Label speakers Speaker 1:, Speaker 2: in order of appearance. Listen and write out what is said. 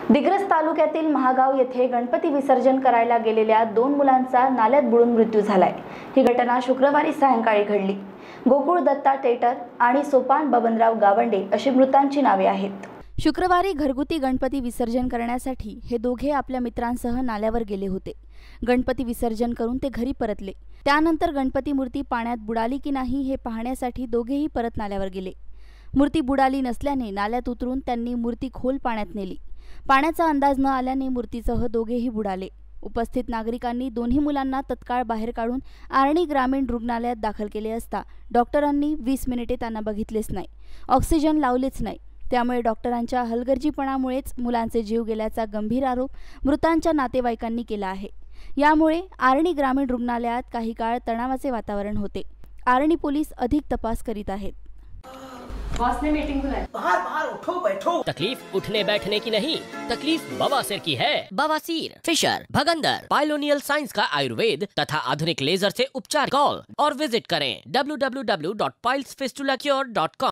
Speaker 1: दिग्रस तालुक्यातील महागाव येथे गणपती विसर्जन करायला गेलेल्या 2 मुलांचा नाल्यात बुडून मृत्यू झालाय। ही घटना शुक्रवारी सायंकाळी घडली। गोकुळ दत्ता टेटर आणि सोपान बबनराव गावंडे अशी मृतांची नावे आहेत। शुक्रवारी घरगुती गणपती विसर्जन करण्यासाठी हे दोघे आपल्या मित्रांसह नाल्यावर गेले होते। गणपती विसर्जन करून ते घरी परतले। त्यानंतर गणपती मूर्ती पाण्यात बुडाली की नाही हे पाहण्यासाठी दोघेही परत नाल्यावर गेले। मूर्ती बुडाली नसल्याने नाल्यात उतरून त्यांनी मूर्ती खोल पाण्यात नेली। पाण्याचा अंदाज न आल्याने मूर्तीसह दोघेही बुडाले। उपस्थित नागरिकांनी दोन्ही मुलांना तत्काळ बाहेर काढून आर्णी ग्रामीण रुग्णालयात दाखल केले असता डॉक्टरांनी 20 मिनिटे त्यांना बघितलेच नाही, ऑक्सिजन लावलेच नाही। त्यामुळे डॉक्टरांच्या हलगर्जीपणामुळेच मुलांचे जीव गेल्याचा गंभीर आरोप मृतांच्या नातेवाईकांनी केला आहे। यामुळे आर्णी ग्रामीण रुग्णालयात काही काळ तणावाचे वातावरण होते। आर्णी पोलीस अधिक तपास करीत आहेत।
Speaker 2: बॉस ने मीटिंग बुलाई।
Speaker 3: बाहर बाहर उठो बैठो।
Speaker 4: तकलीफ उठने बैठने की नहीं, तकलीफ बवासीर की है। बवासीर, फिशर, भगंदर, पाइलोनियल साइंस का आयुर्वेद तथा आधुनिक लेजर से उपचार। कॉल और विजिट करें www.pilesfistulacure.com।